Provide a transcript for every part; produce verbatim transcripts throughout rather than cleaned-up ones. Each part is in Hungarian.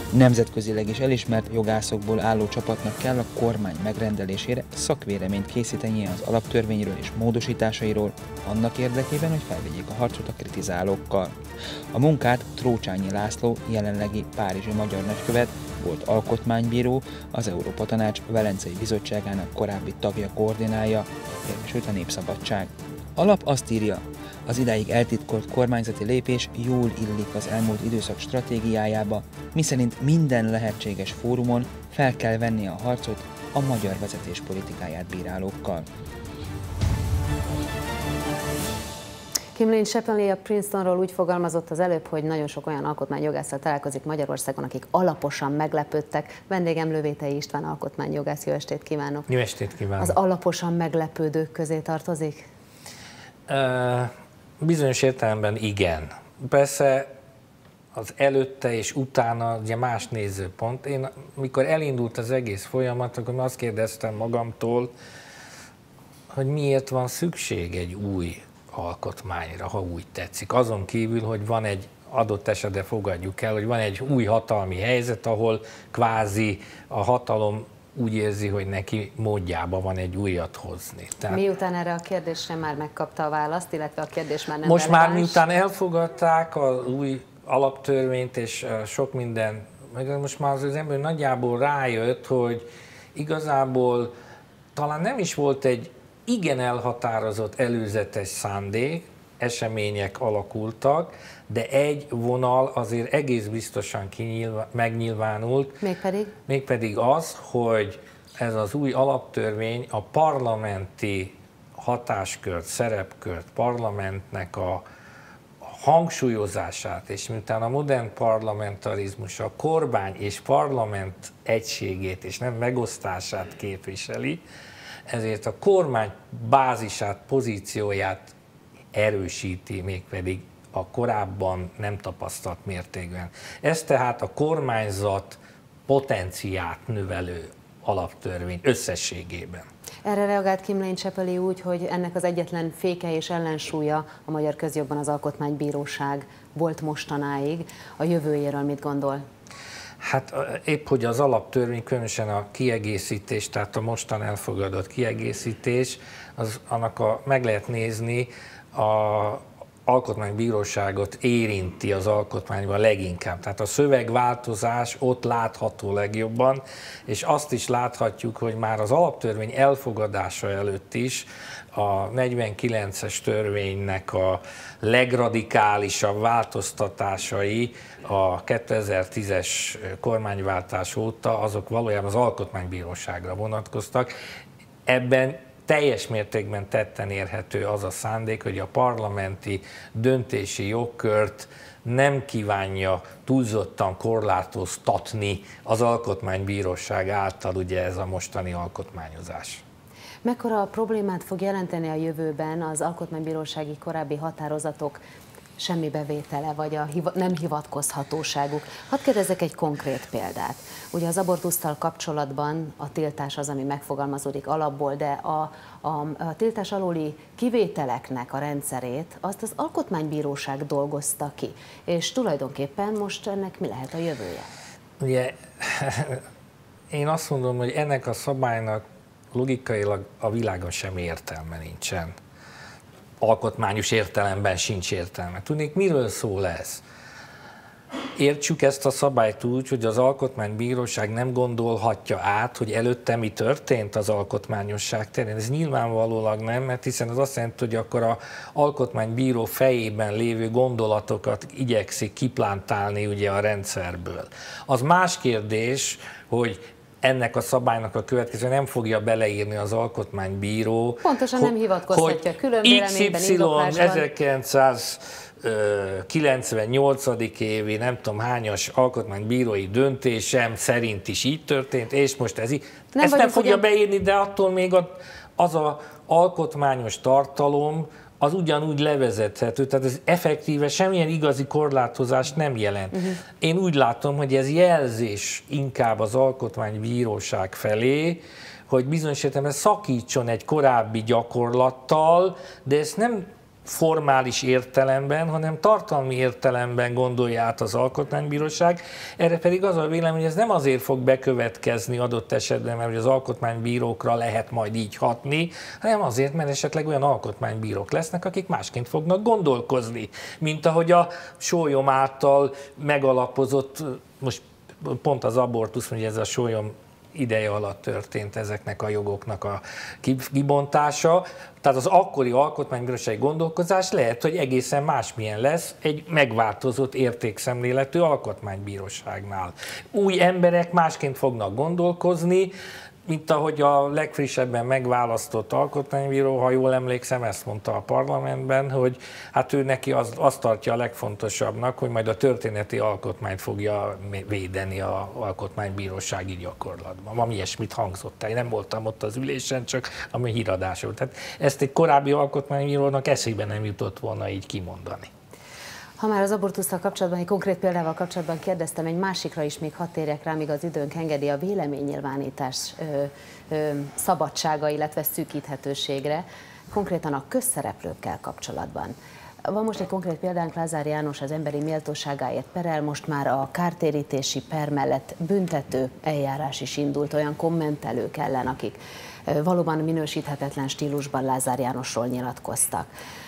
Nemzetközileg is elismert jogászokból álló csapatnak kell a kormány megrendelésére szakvéleményt készítenie az alaptörvényről és módosításairól, annak érdekében, hogy felvegyék a harcot a kritizálókkal. A munkát Trócsányi László, jelenlegi párizsi magyar nagykövet, volt alkotmánybíró, az Európa Tanács Velencei Bizottságának korábbi tagja koordinálja, érvesült a Népszabadság. A lap azt írja, az idáig eltitkolt kormányzati lépés jól illik az elmúlt időszak stratégiájába, miszerint minden lehetséges fórumon fel kell venni a harcot a magyar vezetés politikáját bírálókkal. Kim Lane-Chappell a Princetonról úgy fogalmazott az előbb, hogy nagyon sok olyan alkotmányjogásszal találkozik Magyarországon, akik alaposan meglepődtek. Vendégem Lövétei István alkotmányjogász, jó estét kívánok! Jó estét kívánok! Az alaposan meglepődők közé tartozik? Uh, bizonyos értelemben igen. Persze az előtte és utána ugye más nézőpont. Én, mikor elindult az egész folyamat, akkor azt kérdeztem magamtól, hogy miért van szükség egy új alkotmányra, ha úgy tetszik. Azon kívül, hogy van egy adott esetben fogadjuk el, hogy van egy új hatalmi helyzet, ahol kvázi a hatalom úgy érzi, hogy neki módjában van egy újat hozni. Tehát miután erre a kérdésre már megkapta a választ, illetve a kérdés már nem most releváns. már miután elfogadták az új alaptörvényt és sok minden, meg most már az ember nagyjából rájött, hogy igazából talán nem is volt egy igen elhatározott előzetes szándék, események alakultak, de egy vonal azért egész biztosan kinyilván, megnyilvánult. Mégpedig? Mégpedig az, hogy ez az új alaptörvény a parlamenti hatáskört, szerepkört, parlamentnek a hangsúlyozását, és miután a modern parlamentarizmus a kormány és parlament egységét és nem megosztását képviseli, ezért a kormány bázisát, pozícióját erősíti, mégpedig a korábban nem tapasztalt mértékben. Ez tehát a kormányzat potenciát növelő alaptörvény összességében. Erre reagált Kim Lane-Chappell úgy, hogy ennek az egyetlen féke és ellensúlya a magyar közjogban az Alkotmánybíróság volt mostanáig. A jövőjéről mit gondol? Hát épp, hogy az alaptörvény, különösen a kiegészítés, tehát a mostan elfogadott kiegészítés, az, annak a, meg lehet nézni, a alkotmánybíróságot érinti az alkotmányban leginkább. Tehát a szövegváltozás ott látható legjobban, és azt is láthatjuk, hogy már az alaptörvény elfogadása előtt is a negyvenkilences törvénynek a legradikálisabb változtatásai a kétezer-tízes kormányváltás óta, azok valójában az alkotmánybíróságra vonatkoztak. Ebben teljes mértékben tetten érhető az a szándék, hogy a parlamenti döntési jogkört nem kívánja túlzottan korlátoztatni az Alkotmánybíróság által, ugye ez a mostani alkotmányozás. Mekkora problémát fog jelenteni a jövőben az alkotmánybírósági korábbi határozatok semmibevétele, vagy a hiva, nem hivatkozhatóságuk? Hadd kérdezzek egy konkrét példát. Ugye az abortusztal kapcsolatban a tiltás az, ami megfogalmazódik alapból, de a, a, a tiltás alóli kivételeknek a rendszerét azt az Alkotmánybíróság dolgozta ki, és tulajdonképpen most ennek mi lehet a jövője? Ugye én azt mondom, hogy ennek a szabálynak logikailag a világon semmi értelme nincsen. Alkotmányos értelemben sincs értelme. Tudnék, miről szól ez? Értsük ezt a szabályt úgy, hogy az Alkotmánybíróság nem gondolhatja át, hogy előtte mi történt az alkotmányosság terén. Ez nyilvánvalólag nem, mert hiszen az azt jelenti, hogy akkor az alkotmánybíró fejében lévő gondolatokat igyekszik kiplántálni ugye a rendszerből. Az más kérdés, hogy ennek a szabálynak a következő nem fogja beleírni az alkotmánybíró. Pontosan nem hivatkoztatja, külön véleményben, indoklásban. ezerkilencszázkilencvennyolc. évi nem tudom hányas alkotmánybírói döntésem szerint is így történt, és most ez így. Nem Ezt nem fogja ugyan... beírni, de attól még az az alkotmányos tartalom, az ugyanúgy levezethető, tehát ez effektíve semmilyen igazi korlátozást nem jelent. Uh-huh. Én úgy látom, hogy ez jelzés inkább az Alkotmánybíróság felé, hogy bizonyos értelemben szakítson egy korábbi gyakorlattal, de ezt nem formális értelemben, hanem tartalmi értelemben gondolja át az Alkotmánybíróság. Erre pedig az a vélemény, hogy ez nem azért fog bekövetkezni adott esetben, mert az alkotmánybírókra lehet majd így hatni, hanem azért, mert esetleg olyan alkotmánybírók lesznek, akik másként fognak gondolkozni, mint ahogy a Sólyom által megalapozott, most pont az abortusz, hogy ez a Sólyom ideje alatt történt ezeknek a jogoknak a kibontása. Tehát az akkori alkotmánybírósági gondolkozás lehet, hogy egészen másmilyen lesz egy megváltozott értékszemléletű alkotmánybíróságnál. Új emberek másként fognak gondolkozni, mint ahogy a legfrissebben megválasztott alkotmánybíró, ha jól emlékszem, ezt mondta a parlamentben, hogy hát ő neki az, azt tartja a legfontosabbnak, hogy majd a történeti alkotmányt fogja védeni az alkotmánybírósági gyakorlatban. Valami ilyesmit hangzott el. Én nem voltam ott az ülésen, csak ami híradás volt. Tehát ezt egy korábbi alkotmánybírónak eszébe nem jutott volna így kimondani. Ha már az abortusszal kapcsolatban, egy konkrét példával kapcsolatban kérdeztem, egy másikra is még hadd térjek rá, míg az időnk engedi, a véleménynyilvánítás ö, ö, szabadsága, illetve szűkíthetőségre, konkrétan a közszereplőkkel kapcsolatban. Van most egy konkrét példánk, Lázár János az emberi méltóságáért perel, most már a kártérítési per mellett büntető eljárás is indult olyan kommentelők ellen, akik valóban minősíthetetlen stílusban Lázár Jánosról nyilatkoztak.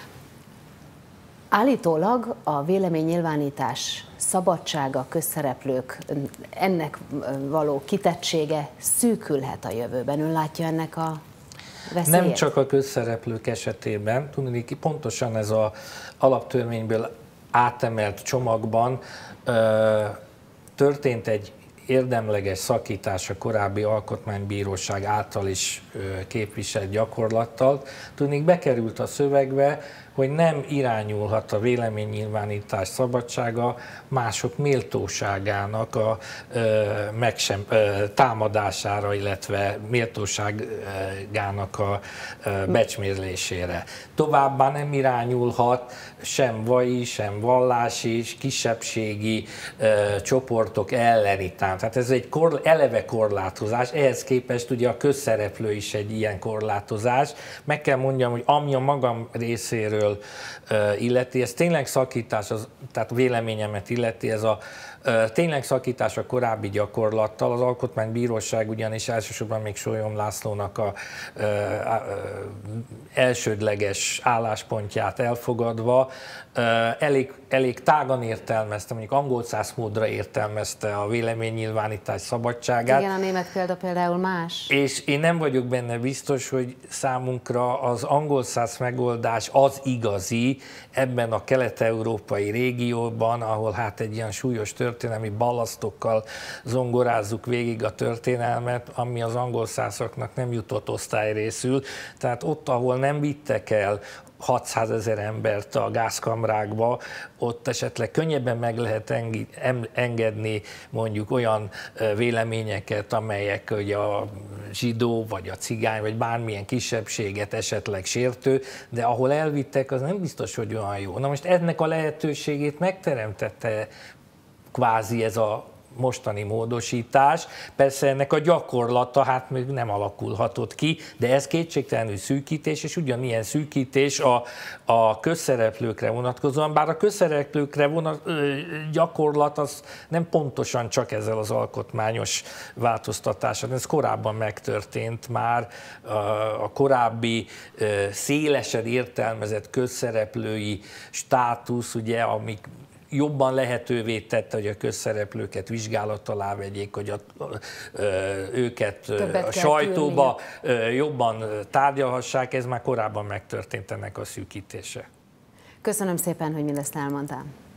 Állítólag a véleménynyilvánítás szabadsága, közszereplők, ennek való kitettsége szűkülhet a jövőben. Ön látja ennek a veszélyét? Nem csak a közszereplők esetében, tudni, pontosan ez az alaptörvényből átemelt csomagban ö, történt egy érdemleges szakítás a korábbi alkotmánybíróság által is képviselt gyakorlattal. Tudni, bekerült a szövegbe, hogy nem irányulhat a véleménynyilvánítás szabadsága mások méltóságának a ö, megsem, ö, támadására, illetve méltóságának a ö, becsmérlésére. Továbbá nem irányulhat sem vallai, sem vallási, kisebbségi ö, csoportok elleni tám. Tehát ez egy kor, eleve korlátozás, ehhez képest ugye a közszereplő is egy ilyen korlátozás. Meg kell mondjam, hogy ami a magam részéről illeti, ez tényleg szakítás, az, tehát véleményemet illeti, ez a tényleg szakítás a korábbi gyakorlattal. Az Alkotmánybíróság ugyanis elsősorban még Sólyom Lászlónak a, a, a elsődleges álláspontját elfogadva elég, elég tágan értelmezte, mondjuk angol száz módra értelmezte a véleménynyilvánítás szabadságát. Igen, a német példa például más. És én nem vagyok benne biztos, hogy számunkra az angol száz megoldás az igazi ebben a kelet-európai régióban, ahol hát egy ilyen súlyos történelmi ballasztokkal zongorázzuk végig a történelmet, ami az angol százaknak nem jutott osztályrészül. Tehát ott, ahol nem vittek el hatszázezer embert a gázkamrákba, ott esetleg könnyebben meg lehet engedni mondjuk olyan véleményeket, amelyek ugye a zsidó, vagy a cigány, vagy bármilyen kisebbséget esetleg sértő, de ahol elvittek, az nem biztos, hogy olyan jó. Na most ennek a lehetőségét megteremtette kvázi ez a mostani módosítás. Persze ennek a gyakorlata hát még nem alakulhatott ki, de ez kétségtelenül szűkítés, és ugyanilyen szűkítés a, a közszereplőkre vonatkozóan, bár a közszereplőkre vonat, gyakorlat az nem pontosan csak ezzel az alkotmányos változtatással, ez korábban megtörtént már, a korábbi szélesed értelmezett közszereplői státusz, ugye, amik jobban lehetővé tette, hogy a közszereplőket vizsgálat alá vegyék, hogy a, őket Többet a sajtóba külni. jobban tárgyalhassák, ez már korábban megtörtént ennek a szűkítése. Köszönöm szépen, hogy mindezt elmondtam.